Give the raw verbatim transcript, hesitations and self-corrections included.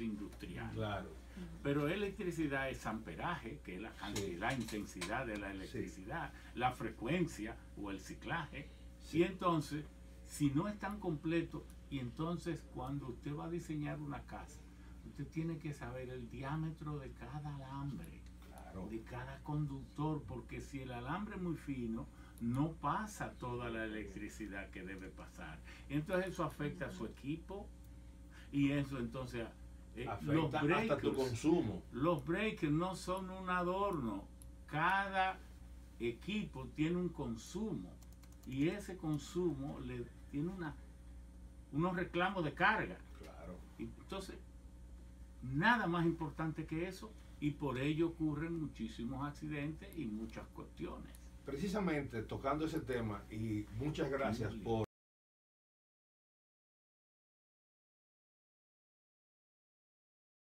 industriales. Claro. Pero electricidad es amperaje, que es la cantidad, sí. intensidad de la electricidad, sí. la frecuencia o el ciclaje. Sí. Y entonces, si no es tan completo, y entonces cuando usted va a diseñar una casa, usted tiene que saber el diámetro de cada alambre, claro. de cada conductor, porque si el alambre es muy fino, no pasa toda la electricidad que debe pasar. Entonces eso afecta a su equipo, y eso entonces... Eh, los breakers, hasta tu consumo. Los breakers no son un adorno. Cada equipo tiene un consumo, y ese consumo le tiene una unos reclamos de carga. Claro. Entonces, nada más importante que eso, y por ello ocurren muchísimos accidentes y muchas cuestiones. Precisamente tocando ese tema, y muchas gracias por